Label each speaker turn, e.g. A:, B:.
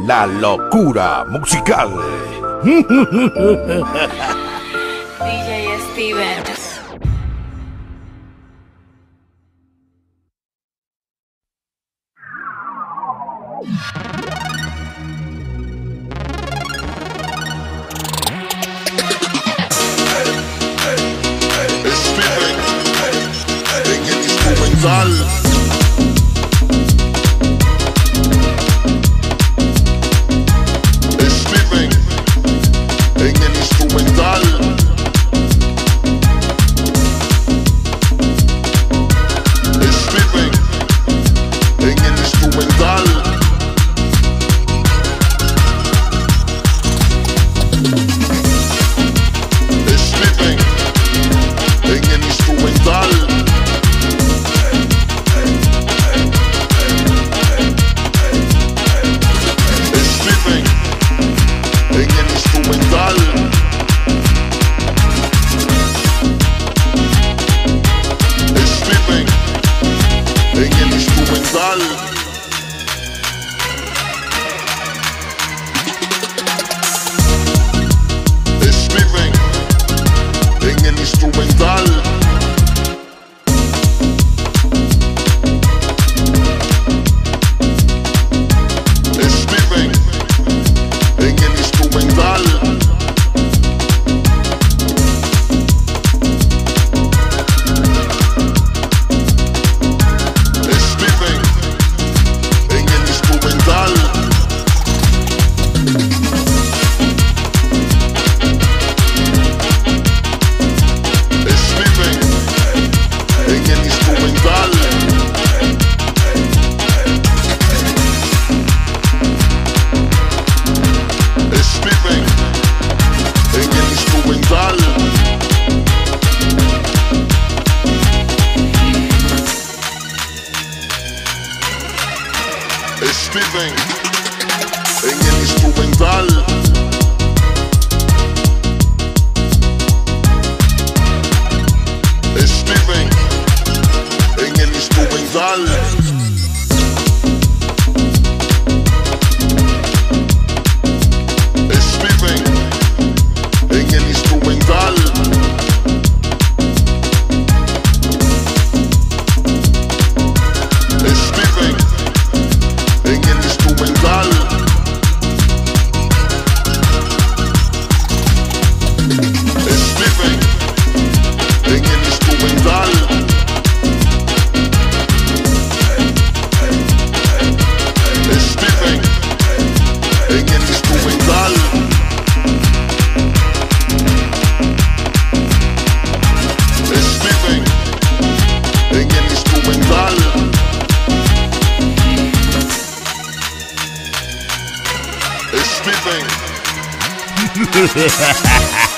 A: La locura musical.
B: DJ Stevens.
C: En el instrumental. Steven en el instrumental. Steven en el instrumental. Steven en el instrumental. Steven en el instrumental. Steven en el instrumental. Steven en el instrumental. Steven en el instrumental. Steven.